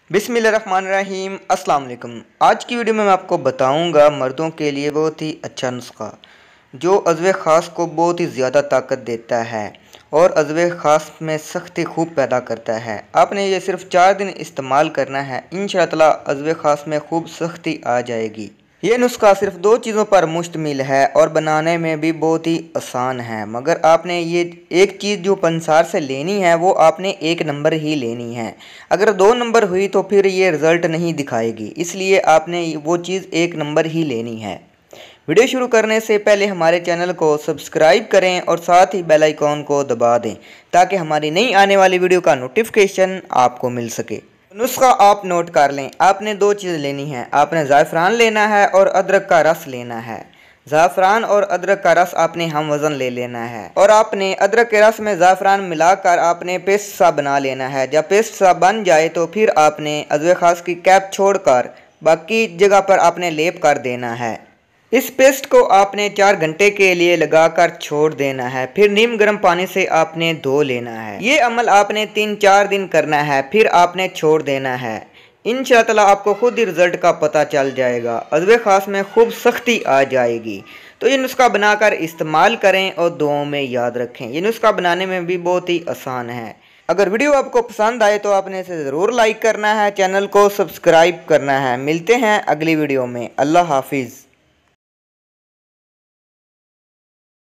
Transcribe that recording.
बिस्मिल्लाहिर्रहमानिर्रहीम। अस्सलाम वालेकुम। आज की वीडियो में मैं आपको बताऊंगा मर्दों के लिए बहुत ही अच्छा नुस्खा जो अज़्वे ख़ास को बहुत ही ज़्यादा ताकत देता है और अज़्वे ख़ास में सख्ती खूब पैदा करता है। आपने ये सिर्फ 4 दिन इस्तेमाल करना है, इंशाअल्लाह अज़्वे ख़ास में खूब सख्ती आ जाएगी। ये नुस्खा सिर्फ 2 चीज़ों पर मुश्तमिल है और बनाने में भी बहुत ही आसान है, मगर आपने ये एक चीज़ जो पंसार से लेनी है वो आपने 1 नंबर ही लेनी है। अगर 2 नंबर हुई तो फिर ये रिज़ल्ट नहीं दिखाएगी, इसलिए आपने वो चीज़ 1 नंबर ही लेनी है। वीडियो शुरू करने से पहले हमारे चैनल को सब्सक्राइब करें और साथ ही बेल आइकॉन को दबा दें ताकि हमारी नई आने वाली वीडियो का नोटिफिकेशन आपको मिल सके। नुस्खा आप नोट कर लें। आपने 2 चीज़ लेनी है, आपने ज़ाफ़रान लेना है और अदरक का रस लेना है। ज़ाफ़रान और अदरक का रस आपने हम वज़न ले लेना है और आपने अदरक के रस में ज़ाफ़रान मिलाकर आपने पेस्ट सा बना लेना है। जब पेस्ट सा बन जाए तो फिर आपने अज़्वे ख़ास की कैप छोड़कर बाकी जगह पर आपने लेप कर देना है। इस पेस्ट को आपने 4 घंटे के लिए लगाकर छोड़ देना है, फिर नीम गर्म पानी से आपने धो लेना है। ये अमल आपने 3-4 दिन करना है, फिर आपने छोड़ देना है। इंशाअल्लाह आपको खुद ही रिज़ल्ट का पता चल जाएगा, अज़्वे ख़ास में खूब सख्ती आ जाएगी। तो ये नुस्खा बनाकर इस्तेमाल करें और दुआओं में याद रखें। ये नुस्खा बनाने में भी बहुत ही आसान है। अगर वीडियो आपको पसंद आए तो आपने इसे ज़रूर लाइक करना है, चैनल को सब्सक्राइब करना है। मिलते हैं अगली वीडियो में। अल्लाह हाफिज़।